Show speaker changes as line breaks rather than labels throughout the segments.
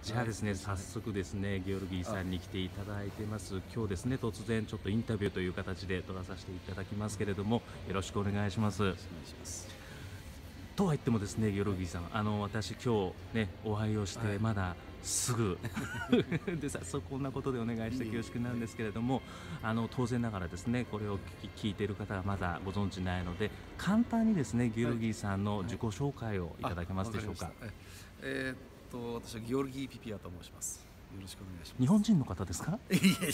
じゃあですね、早速ですね、ゲオルギーさんに来ていただいてます。今日ですね、突然ちょっとインタビューという形で撮らさせていただきますけれども、よろしくお願いします。
お願いします。
とは言ってもですね、ゲオルギーさん、私今日ね、お会いをしてまだすぐで早速こんなことでお願いして恐縮なんですけれども、当然ながらですね、これを聞いている方がまだご存知ないので、簡単にですね、ゲオルギーさんの自己紹介をいただけますでしょうか。
私はギオルギー・ピピアと申します。よろしくお願いします。
日本人の方ですか？
いや違います。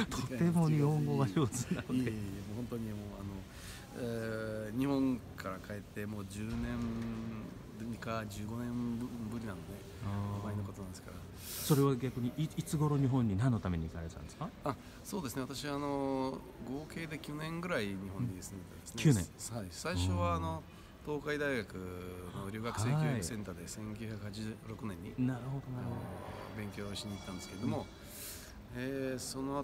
とても日本語が上手なので。
もう本当にもう日本から帰ってもう10年か15年ぶりなので、前のことなんですから。
それは逆にいつ頃日本に何のために行かれたんですか？
そうですね。私合計で9年ぐらい日本に住んでたですね。
9年。
はい。最初は東海大学の留学生教育センターで1986年に
なるほど
勉強しに行ったんですけれども、その後、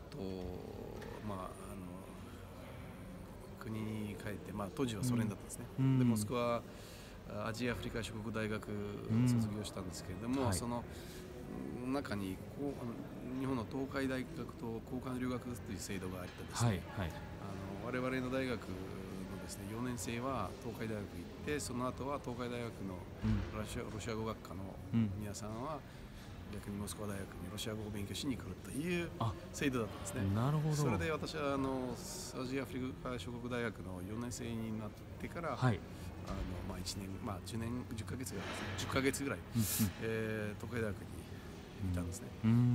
国に帰って、当時はソ連だったんですね。でモスクワアジアアフリカ諸国大学卒業したんですけれども、その中に日本の東海大学と交換留学という制度があってですね、我々の大学のですね4年生は東海大学行って、その後は東海大学のロシア語学科の皆さんは逆にモスクワ大学にロシア語を勉強しに来るという制度だったんですね。
なるほど。
それで私はアジアアフリカ諸国大学の4年生になってから、1年、10ヶ月ぐらいですね。10ヶ月ぐらい、東海大学にいたんですね。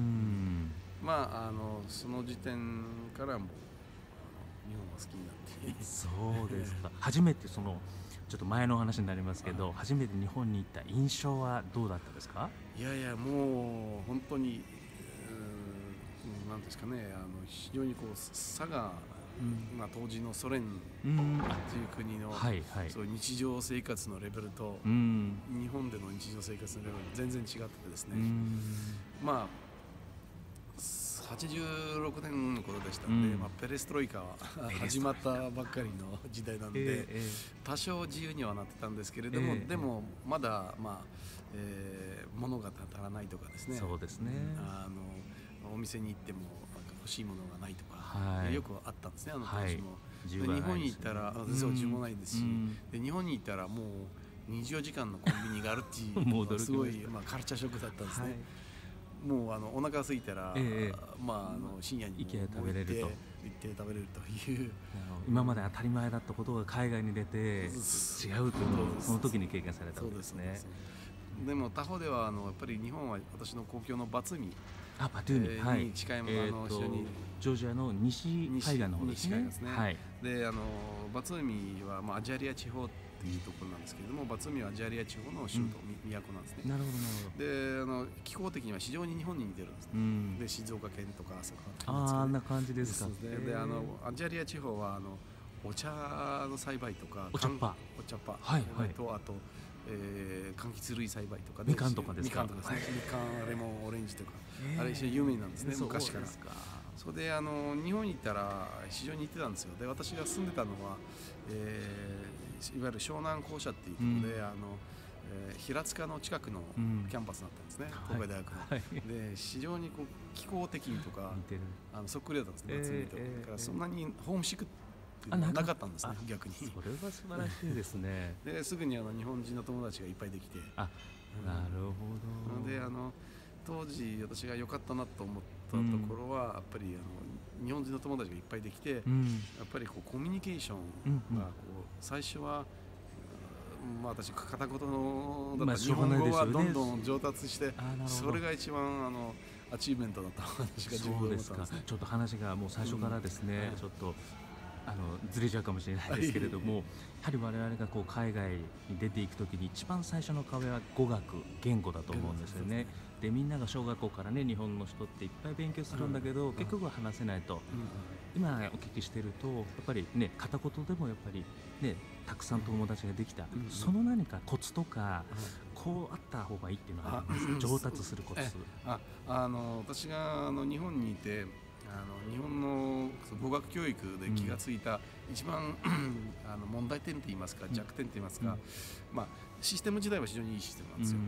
その時点からも日本は好きになって。
そうですか。初めてちょっと前の話になりますけど、初めて日本に行った印象はどうだったですか？
いやいや、もう本当になんですかね、非常に佐賀、当時のソ連という国のそういう日常生活のレベルと、日本での日常生活のレベル全然違っててですね、86年の頃でしたので、ペレストロイカは始まったばっかりの時代なので、多少自由にはなってたんですけれども、でもまだ物が足らないとかですね、
そうですね、
お店に行っても欲しいものがないとか、よくあったんですね、当時も。日本に行ったら10もないですし、で日本に行ったらもう24時間のコンビニがあるっていうのがすごいカルチャーショックだったんですね。もうお腹が空いたら、深夜に行って食べれるという、
今まで当たり前だったことが海外に出て違うというのをその時に経験されたわけですね。
でも他方ではやっぱり日本は私の故郷のバツーミに近いもの、非常に
ジョージアの西海岸の方ですね。
でバツーミはアジャリア地方というところなんですけれども、バツーミはアジャリア地方の首都、都なんですね。
なるほどなるほど。
で気候的には非常に日本に似てるんですね。で静岡県とか
あんな感じですか。
でアジャリア地方はお茶の栽培とか、
お茶っ葉
とあと柑橘類栽培とか、
みかんとかですか。
みかん、レモン、オレンジとか、あれ非常に有名なんですね、昔から。それで日本に行ったら非常に似てたんですよ。で私が住んでたのは、いわゆる湘南校舎っていうところで、平塚の近くのキャンパスだったんですね、東海大学の。で非常に気候的にとかそっくりだったんですね、バツーミと。だからそんなにホームシックなかったんですね、逆に。
それは素晴らしいですね。
ですぐに日本人の友達がいっぱいできて、
なるほど。
で当時私が良かったなと思ったところは、やっぱり日本人の友達がいっぱいできて、やっぱりコミュニケーションが最初は私片言のだった日本語はどんどん上達して、それが一番アチーブメントだった話が自分で思ったんですね。
ちょっと話がもう最初からですね、ちょっとずれちゃうかもしれないですけれども、やはり我々が海外に出ていくときに一番最初の壁は語学、言語だと思うんですよね。でみんなが小学校からね、日本の人っていっぱい勉強するんだけど、結局は話せないと。今お聞きしていると、やっぱりね、片言でもやっぱりね、たくさん友達ができた、その何かコツとか、こうあった方がいいっていうのはありますか？上達するコツ。
私が日本にいて、日本の語学教育で気がついた一番問題点といいますか、弱点といいますか、システム自体は非常にいいシステムなんですよ。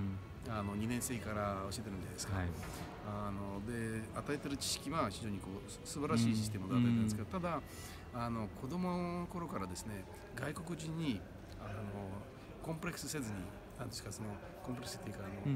2年生から教えてるんじゃないですか。
はい、
で与えてる知識は非常に素晴らしいシステムで与えてるんですけど、ただ子供の頃からですね、外国人にコンプレックスせずに、なんですか、そのコンプレックスっていうか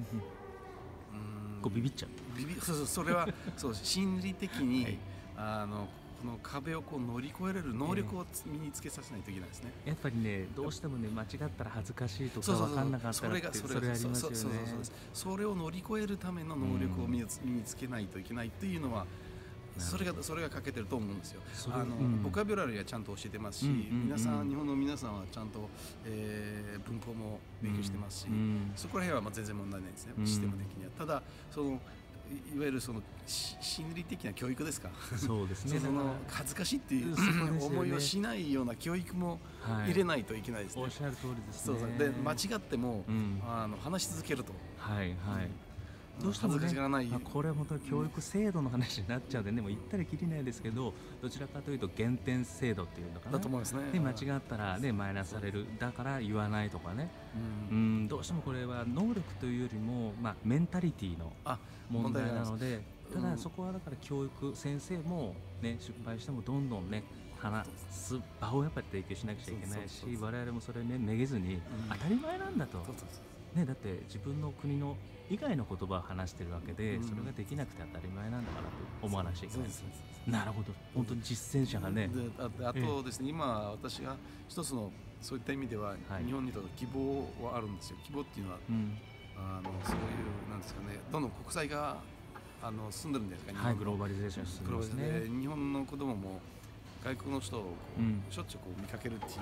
こうビビっちゃう。
そうそれはそう心理的に、
はい、
この壁を乗り越えれる能力を身につけさせないといけないですね。
やっぱりね、どうしてもね、間違ったら恥ずかしいとか分かんなかったらってそれありますよね。
それを乗り越えるための能力を身につけないといけないっていうのは、それが欠けてると思うんですよ。ボキャブラリーはちゃんと教えてますし、日本の皆さんはちゃんと、文法も勉強してますし、そこら辺は全然問題ないですね、システム的には。ただいわゆる心理的な教育ですか。
そうですね。
恥ずかしいっていう思いをしないような教育も入れないといけないですね。
おっしゃる通りですね。
で間違っても話し続けると。
はいはい。どうしてもね、これは本当に教育制度の話になっちゃうんでね、もう言ったらきりないですけど、どちらかというと減点制度っていうのかな。
だと思いますね。
で間違ったらねマイナスされる、だから言わないとかね。どうしてもこれは能力というよりもメンタリティの問題なので、ただそこはだから教育先生もね失敗してもどんどんね話す場をやっぱり提供しなくちゃいけないし、我々もそれねめげずに当たり前なんだと。ね、だって自分の国の以外の言葉を話してるわけで、それができなくて当たり前なんだからと思わなくちゃいけない。なるほど、本当に実践者がね。
あとですね、今私が一つのそういった意味では、日本にとって希望はあるんですよ。希望っていうのは、そういうなんですかね、どんどん国際が進んでるんですか。
はい、グローバリゼーション進んでますね。
日本の子供も外国の人をしょっちゅう見かけるっていう、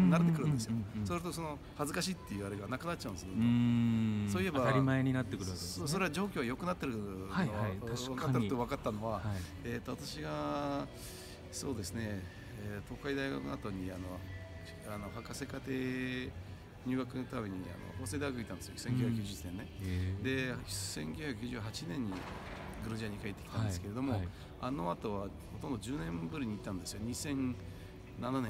慣れてくるんですよ。そうすると恥ずかしいっていうあれがなくなっちゃうんですよ。そういえば
当たり前になってくるわけですね。
それは状況が良くなってるのは分かったのは、私がそうですね、東海大学の後に博士課程入学のために法政大学に行ったんですよ、1990年ね。で1998年にグルジアに帰ってきたんですけれども、あの後はほとんど10年ぶりに行ったんですよ。2007年行って、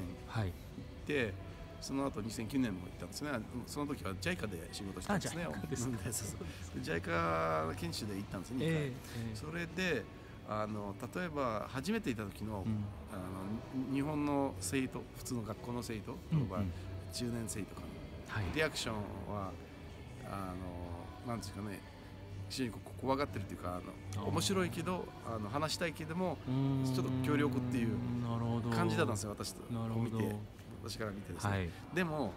その後2009年も行ったんですね。その時は JICA で仕事したんですね。JICA 研修で行ったんですね。それで例えば初めて行った時の、日本の生徒、普通の学校の生徒、例えば10年生とかのリアクションはなんですかね、非常に怖がってるというか、面白いけど話したいけどもちょっと協力っていう感じだったんですよ、私から見てですね。でも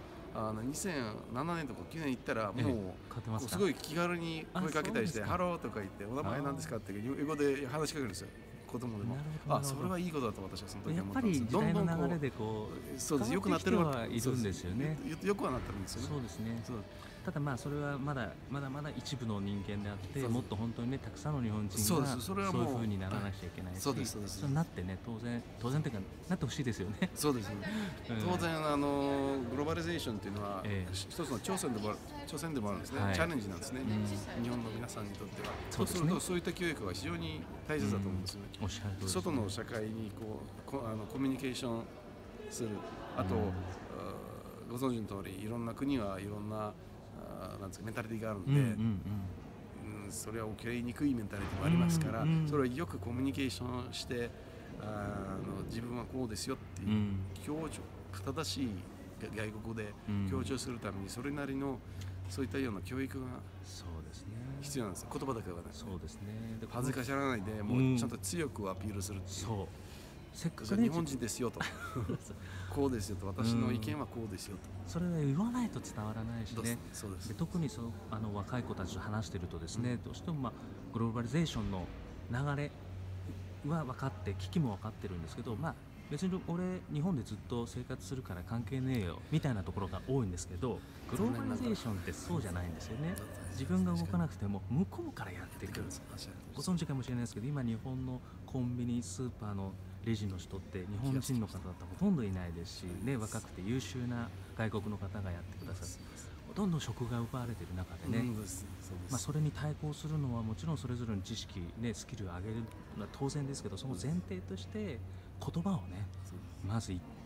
2007年とか9年行ったらもうすごい気軽に声かけたりして、ハローとか言って、お名前なんですかって英語で話しかけるんですよ、子供でも。それはいいことだと私はその時思ったんです。
どんどん流れで
そうです、良くなってる
はいるんですよね。
よくはなってるんですよね。
そうですね。ただそれはまだ一部の人間であって、もっと本当にねたくさんの日本人がそういう風にならなきゃいけないし、そうなってね、当然というかなってほしいですよね。
そうですね。当然グローバリゼーションっていうのは一つの挑戦でもあるんですね。チャレンジなんですね。日本の皆さんにとっては。そうするとそういった教育は非常に大切だと思うんですよね。外の社会にコミュニケーションする。あとご存知の通り、いろんな国はいろんななんですか、メンタリティがあるので、それは受け入れにくいメンタリティもありますから、それをよくコミュニケーションして自分はこうですよっていう正しい外国で強調するためにそれなりのそういったような教育が必要なんですよ。言葉だけはね。
そうですね。
恥ずかしがらないで、もうちゃんと強くアピールするっていう。せっかく日本人ですよとこうですよと、私の意見はこうですよと、
それは言わないと伝わらないしね。で特に若い子たちと話してるとですね、どうしてもグローバリゼーションの流れは分かって、危機も分かってるんですけど、別に俺日本でずっと生活するから関係ねえよみたいなところが多いんですけど、グローバリゼーションってそうじゃないんですよね。自分が動かなくても向こうからやってくる。ご存知かもしれないですけど、今日本のコンビニスーパーのレジの人って日本人の方だとほとんどいないですし、ね、若くて優秀な外国の方がやってくださって、どんどん職が奪われている中でね、それに対抗するのはもちろんそれぞれの知識、ね、スキルを上げるのは当然ですけど、その前提として言葉をね、まず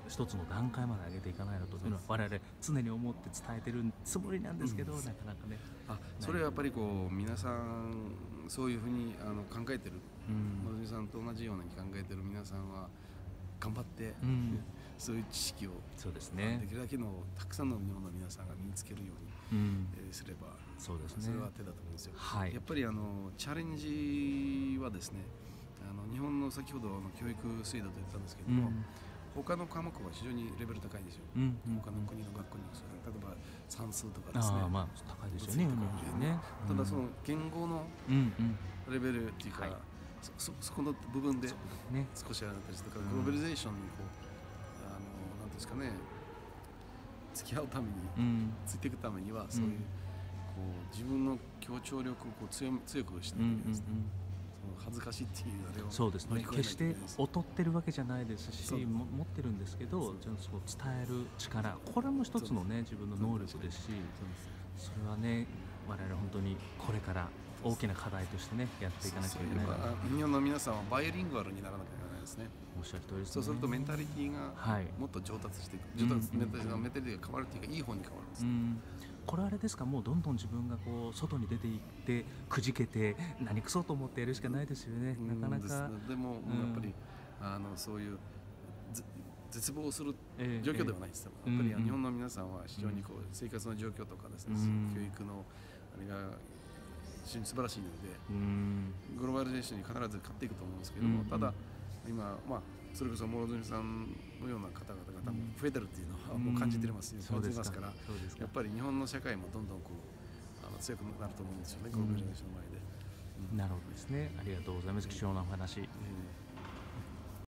一つの段階まで上げていかないのというのは我々常に思って伝えてるつもりなんですけど、なかなかね。
それはやっぱりこう皆さんそういうふうに考えてる、のぞみさんと同じようなに考えてる皆さんは頑張って、そういう知識を
そうですね、
できるだけのたくさんの日本の皆さんが身につけるように、すれば
そうですね、
それは手だと思うんですよ。
はい、
やっぱりチャレンジはですね、日本の先ほどの教育制度と言ったんですけれども、他の科目は非常にレベル高いんですよ。他の国の学校に例えば算数とかですね、
まあ高いですよね、
ただその言語のレベルっていうか、そこの部分で少しある形とか、グローバリゼーションにこうなんですかね、付き合うために、ついていくためにはそういう、こう自分の協調力をこう強くしなきゃいけないですね。恥ずかしいっていうあれを
そうですね、決して劣ってるわけじゃないですし、持ってるんですけど、伝える力、これも一つのね自分の能力ですし、それはね我々本当にこれから大きな課題としてねやっていかなきゃいけない。
日本の皆さんはバイリンガルにならなきゃいけないですね。
おっしゃる通りですね。
そうするとメンタリティがもっと上達していく、メンタリティが変わるっていうかいい方に変わるんです。
これあれですか、もうどんどん自分がこう外に出ていってくじけて何くそと思ってやるしかないですよね。なかなか
でも、やっぱりそういう絶望する状況ではないです。やっぱり日本の皆さんは非常にこう生活の状況とかですね、教育のあれが非常に素晴らしいので、グローバリゼーションに必ず勝っていくと思うんですけども、ただ今それこそ諸角さんのような方々が多分増えてるっていうのはもう感じてますから、やっぱり日本の社会もどんどんこう強くなると思うんですよね、グローバリゼーションの前で。
なるほどですね。ありがとうございます。貴重なお話